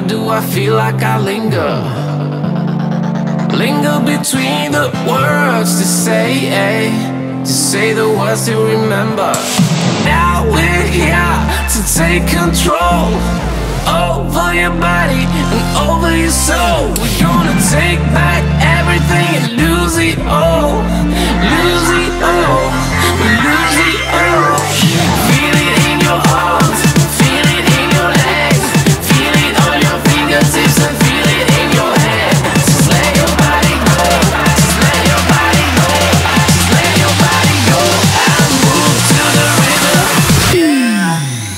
do I feel like I linger? Linger between the words to say the words to remember. Now we're here to take control over your body and over your soul. We're gonna take back everything and lose it all. Lose it all. Lose it all. Feel it in your arms, feel it in your legs, feel it on your fingertips and feel it in your head. Just let your body go, just let your body go, just let your body go and move to the rhythm. Yeah.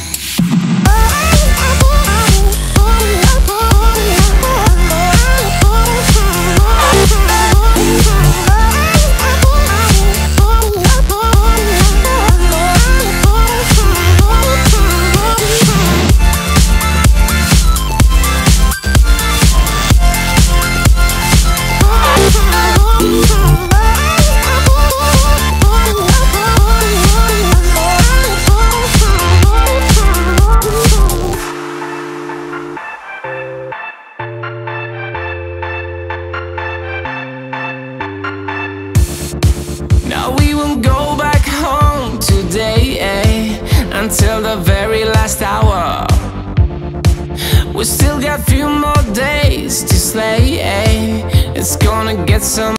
Now we won't go back home today, until the very last hour. We still got few more days to slay, It's gonna get some